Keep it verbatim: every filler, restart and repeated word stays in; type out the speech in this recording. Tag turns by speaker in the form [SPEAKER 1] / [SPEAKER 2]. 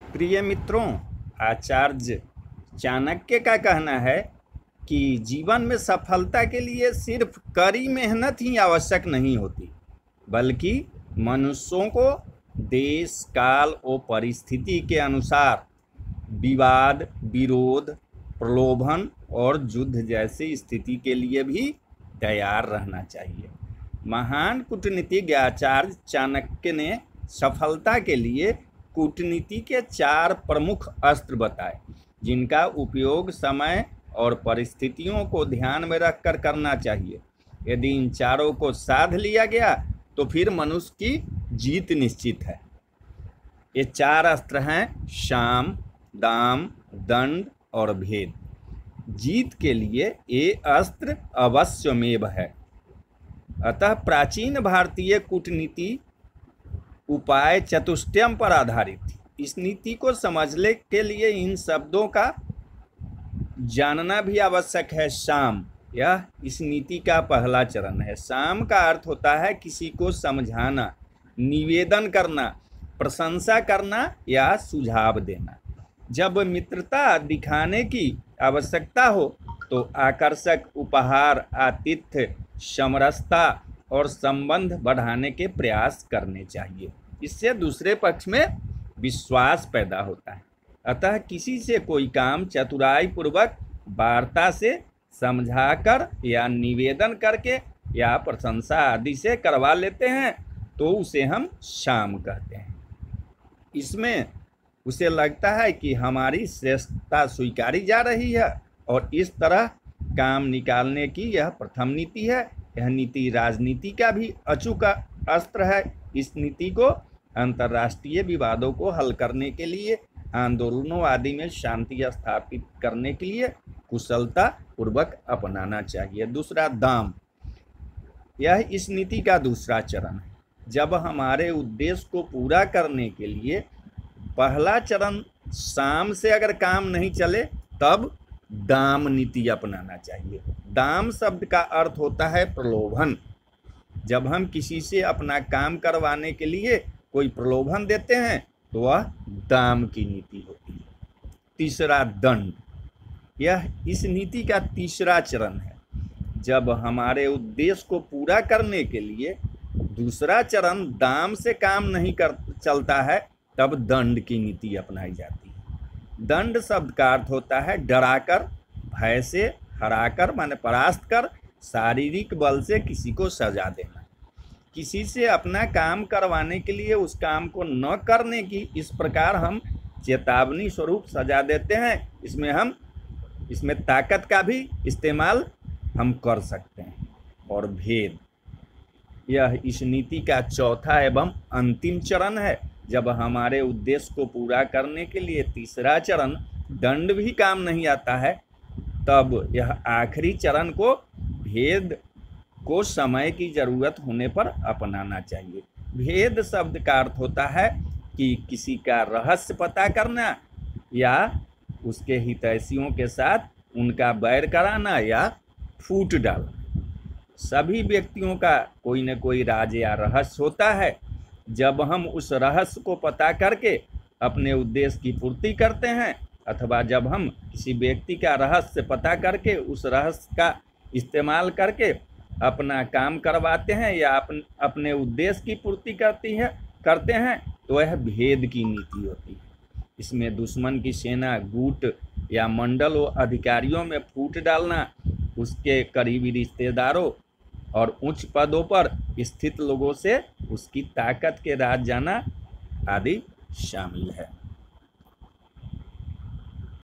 [SPEAKER 1] प्रिय मित्रों, आचार्य चाणक्य का कहना है कि जीवन में सफलता के लिए सिर्फ कड़ी मेहनत ही आवश्यक नहीं होती, बल्कि मनुष्यों को देश, काल और परिस्थिति के अनुसार विवाद, विरोध, प्रलोभन और युद्ध जैसी स्थिति के लिए भी तैयार रहना चाहिए। महान कूटनीतिज्ञ आचार्य चाणक्य ने सफलता के लिए कूटनीति के चार प्रमुख अस्त्र बताए, जिनका उपयोग समय और परिस्थितियों को ध्यान में रखकर करना चाहिए। यदि इन चारों को साध लिया गया तो फिर मनुष्य की जीत निश्चित है। ये चार अस्त्र हैं साम, दाम, दंड और भेद। जीत के लिए ये अस्त्र अवश्यमेव है। अतः प्राचीन भारतीय कूटनीति उपाय चतुष्टयम पर आधारित थी। इस नीति को समझने के लिए इन शब्दों का जानना भी आवश्यक है। साम, यह इस नीति का पहला चरण है। साम का अर्थ होता है किसी को समझाना, निवेदन करना, प्रशंसा करना या सुझाव देना। जब मित्रता दिखाने की आवश्यकता हो तो आकर्षक उपहार, आतिथ्य, समरसता और संबंध बढ़ाने के प्रयास करने चाहिए। इससे दूसरे पक्ष में विश्वास पैदा होता है। अतः किसी से कोई काम चतुराई पूर्वक वार्ता से समझाकर या निवेदन करके या प्रशंसा आदि से करवा लेते हैं तो उसे हम साम कहते हैं। इसमें उसे लगता है कि हमारी श्रेष्ठता स्वीकारी जा रही है और इस तरह काम निकालने की यह प्रथम नीति है। यह नीति राजनीति का भी अचूक अस्त्र है। इस नीति को अंतर्राष्ट्रीय विवादों को हल करने के लिए, आंदोलनों आदि में शांति स्थापित करने के लिए कुशलता पूर्वक अपनाना चाहिए। दूसरा, दाम, यह इस नीति का दूसरा चरण है। जब हमारे उद्देश्य को पूरा करने के लिए पहला चरण साम से अगर काम नहीं चले तब दाम नीति अपनाना चाहिए। दाम शब्द का अर्थ होता है प्रलोभन। जब हम किसी से अपना काम करवाने के लिए कोई प्रलोभन देते हैं तो वह दाम की नीति होती है। तीसरा, दंड, यह इस नीति का तीसरा चरण है। जब हमारे उद्देश्य को पूरा करने के लिए दूसरा चरण दाम से काम नहीं कर चलता है तब दंड की नीति अपनाई जाती है। दंड शब्द का अर्थ होता है डराकर, भय से, हराकर माने परास्त कर, शारीरिक बल से किसी को सजा देना। किसी से अपना काम करवाने के लिए उस काम को न करने की इस प्रकार हम चेतावनी स्वरूप सजा देते हैं। इसमें हम इसमें ताकत का भी इस्तेमाल हम कर सकते हैं। और भेद, यह इस नीति का चौथा एवं अंतिम चरण है। जब हमारे उद्देश्य को पूरा करने के लिए तीसरा चरण दंड भी काम नहीं आता है तब यह आखिरी चरण को भेद को समय की जरूरत होने पर अपनाना चाहिए। भेद शब्द का अर्थ होता है कि किसी का रहस्य पता करना या उसके हितैषियों के साथ उनका बैर कराना या फूट डालना। सभी व्यक्तियों का कोई न कोई राज या रहस्य होता है। जब हम उस रहस्य को पता करके अपने उद्देश्य की पूर्ति करते हैं अथवा जब हम किसी व्यक्ति का रहस्य पता करके उस रहस्य का इस्तेमाल करके अपना काम करवाते हैं या अपन, अपने उद्देश्य की पूर्ति करती है करते हैं तो यह भेद की नीति होती है। इसमें दुश्मन की सेना, गुट या मंडल व अधिकारियों में फूट डालना, उसके करीबी रिश्तेदारों और उच्च पदों पर स्थित लोगों से उसकी ताकत के राज जाना आदि शामिल है।